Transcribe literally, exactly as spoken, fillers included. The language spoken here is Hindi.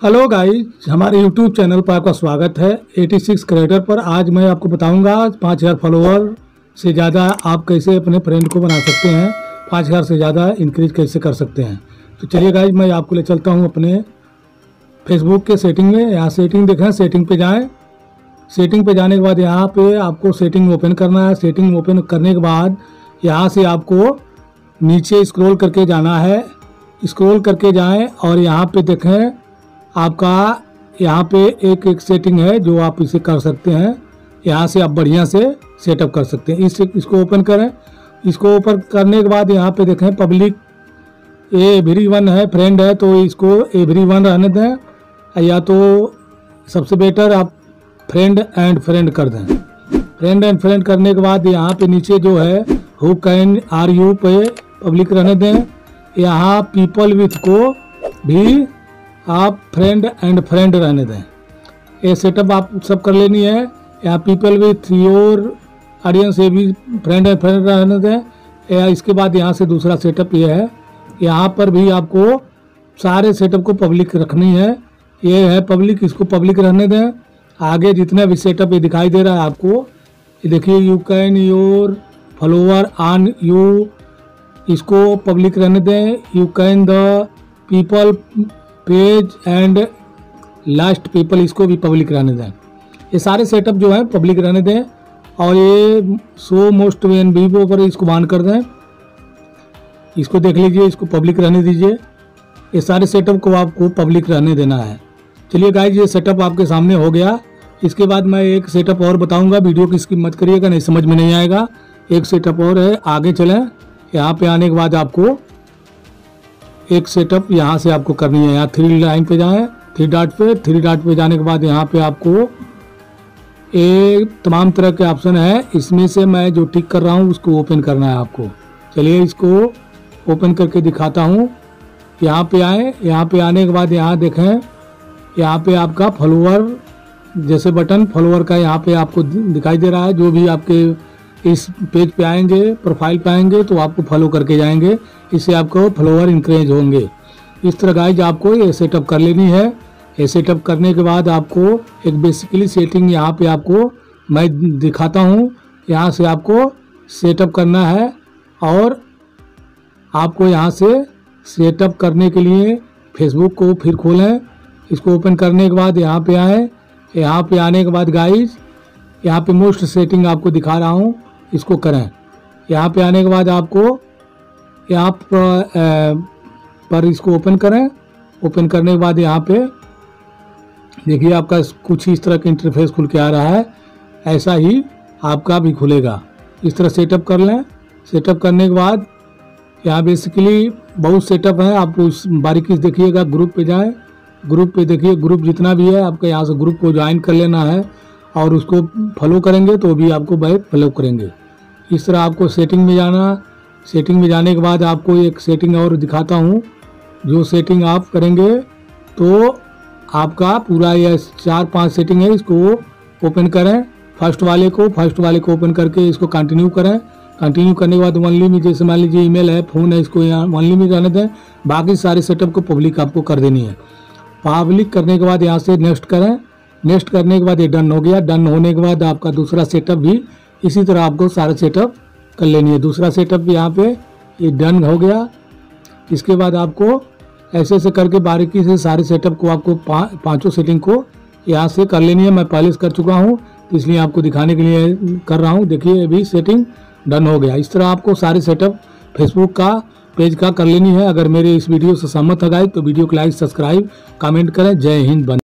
हेलो गाइस, हमारे यूट्यूब चैनल पर आपका स्वागत है। छियासी क्रिएटर पर आज मैं आपको बताऊंगा पाँच हज़ार फॉलोअर से ज़्यादा आप कैसे अपने फ्रेंड को बना सकते हैं, पाँच हज़ार से ज़्यादा इंक्रीज कैसे कर सकते हैं। तो चलिए गाइस, मैं आपको ले चलता हूं अपने फेसबुक के सेटिंग में। यहाँ सेटिंग देखें, सेटिंग पे जाएं। सेटिंग पे जाने के बाद यहाँ पे आपको सेटिंग ओपन करना है। सेटिंग ओपन करने के बाद यहाँ से आपको नीचे स्क्रॉल करके जाना है। स्क्रॉल करके जाएं और यहाँ पे देखें, आपका यहाँ पे एक एक सेटिंग है जो आप इसे कर सकते हैं। यहाँ से आप बढ़िया से सेटअप कर सकते हैं। इस इसको ओपन करें। इसको ओपन करने के बाद यहाँ पे देखें, पब्लिक एवरी वन है, फ्रेंड है, तो इसको एवरी वन रहने दें, या तो सबसे बेटर आप फ्रेंड एंड फ्रेंड कर दें। फ्रेंड एंड फ्रेंड करने के बाद यहाँ पे नीचे जो है हु कैन आर यू पे पब्लिक रहने दें। यहाँ पीपल विथ को भी आप फ्रेंड एंड फ्रेंड रहने दें। ये सेटअप आप सब कर लेनी है। यहाँ पीपल विथ योर ऑडियंस ये भी फ्रेंड एंड फ्रेंड रहने दें। या इसके बाद यहाँ से दूसरा सेटअप ये है, यहाँ पर भी आपको सारे सेटअप को पब्लिक रखनी है। ये है पब्लिक, इसको पब्लिक रहने दें। आगे जितना भी सेटअप ये दिखाई दे रहा है आपको, ये देखिए you can your follower on you, इसको पब्लिक रहने दें। You can the people page and last people, इसको भी पब्लिक रहने दें। ये सारे सेटअप जो है पब्लिक रहने दें। और ये सो मोस्ट एन वीवो पर इसको बान कर दें। इसको देख लीजिए, इसको पब्लिक रहने दीजिए। ये सारे सेटअप को आपको पब्लिक रहने देना है। चलिए गाइज, ये सेटअप आपके सामने हो गया। इसके बाद मैं एक सेटअप और बताऊंगा, वीडियो की स्किप मत करिएगा, नहीं समझ में नहीं आएगा। एक सेटअप और है, आगे चलें। यहाँ पे आने के बाद आपको एक सेटअप यहाँ से आपको करनी है। यहाँ थ्री लाइन पे जाएं, थ्री डॉट पे। थ्री डॉट पे जाने के बाद यहाँ पे आपको एक तमाम तरह के ऑप्शन है, इसमें से मैं जो टिक कर रहा हूँ उसको ओपन करना है आपको। चलिए इसको ओपन करके दिखाता हूँ। यहाँ पे आए, यहाँ पे आने के बाद यहाँ देखें, यहाँ पे आपका फॉलोअर जैसे बटन फॉलोअर का यहाँ पे आपको दिखाई दे रहा है। जो भी आपके इस पेज पे आएंगे, प्रोफाइल पे आएंगे, तो आपको फॉलो करके जाएंगे। इससे आपको फॉलोअर इंक्रीज होंगे। इस तरह गाइज आपको ये सेटअप कर लेनी है। ये सेटअप करने के बाद आपको एक बेसिकली सेटिंग यहाँ पे आपको मैं दिखाता हूँ। यहाँ से आपको सेटअप करना है और आपको यहाँ से सेटअप करने के लिए फेसबुक को फिर खोलें। इसको ओपन करने के बाद यहाँ पे आए। यहाँ पे आने के बाद गाइज यहाँ पे मोस्ट सेटिंग आपको दिखा रहा हूँ, इसको करें। यहाँ पे आने के बाद आपको यहाँ पर, पर इसको ओपन करें। ओपन करने के बाद यहाँ पे देखिए आपका कुछ इस तरह का इंटरफेस खुल के आ रहा है। ऐसा ही आपका भी खुलेगा। इस तरह सेटअप कर लें। सेटअप करने के बाद यहाँ बेसिकली बहुत सेटअप है, आप उस बारीकी से देखिएगा। ग्रुप पे जाएं, ग्रुप पे देखिए, ग्रुप जितना भी है आपका यहाँ से ग्रुप को ज्वाइन कर लेना है और उसको फॉलो करेंगे तो भी आपको बैक फॉलो करेंगे। इस तरह आपको सेटिंग में जाना। सेटिंग में जाने के बाद आपको एक सेटिंग और दिखाता हूँ। जो सेटिंग आप करेंगे तो आपका पूरा ये चार पांच सेटिंग है, इसको ओपन करें। फर्स्ट वाले को फर्स्ट वाले को ओपन करके इसको कंटिन्यू करें। कंटिन्यू करने के बाद वन लिमिट, जैसे मान लीजिए ईमेल है, फ़ोन है, इसको यहाँ वन लिमिट रहने दें। बाकी सारे सेटअप को पब्लिक आपको कर देनी है। पब्लिक करने के बाद यहाँ से नेक्स्ट करें। नेक्स्ट करने के बाद ये डन हो गया। डन होने के बाद आपका दूसरा सेटअप भी इसी तरह आपको सारा सेटअप कर लेनी है। दूसरा सेटअप यहाँ पे ये डन हो गया। इसके बाद आपको ऐसे ऐसे करके बारीकी से सारे सेटअप को आपको पा, पाँचों सेटिंग को यहाँ से कर लेनी है। मैं पहले से कर चुका हूँ, तो इसलिए आपको दिखाने के लिए कर रहा हूँ। देखिए अभी सेटिंग डन हो गया। इस तरह आपको सारे सेटअप फेसबुक का पेज का कर लेनी है। अगर मेरे इस वीडियो से सहमत हो गए तो वीडियो को लाइक, सब्सक्राइब, कमेंट करें। जय हिंद।